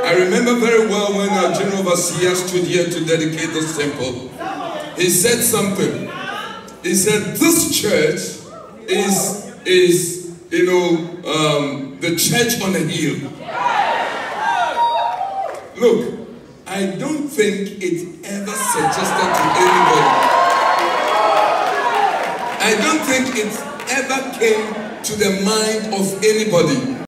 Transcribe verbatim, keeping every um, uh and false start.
I remember very well when our General Overseer stood here to dedicate this temple. He said something. He said, this church is, is you know, um, the church on a hill. Look, I don't think it ever suggested to anybody. I don't think it ever came to the mind of anybody